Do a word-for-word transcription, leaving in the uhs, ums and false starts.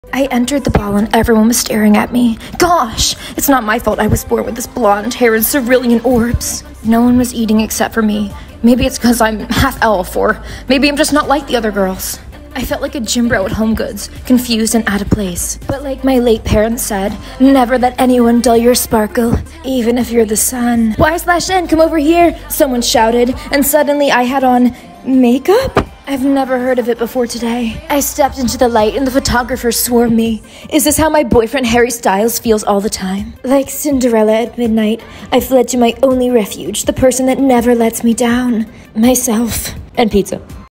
I entered the ball and everyone was staring at me. Gosh, it's not my fault I was born with this blonde hair and cerulean orbs. No one was eating except for me. Maybe it's because I'm half elf, or maybe I'm just not like the other girls. I felt like a gym bro at Home Goods, confused and out of place. But like my late parents said, never let anyone dull your sparkle, even if you're the sun. Y slash N, come over here, someone shouted, and suddenly I had on makeup? I've never heard of it before today. I stepped into the light and the photographer swore me. Is this how my boyfriend Harry Styles feels all the time? Like Cinderella at midnight, I fled to my only refuge, the person that never lets me down. Myself. And pizza.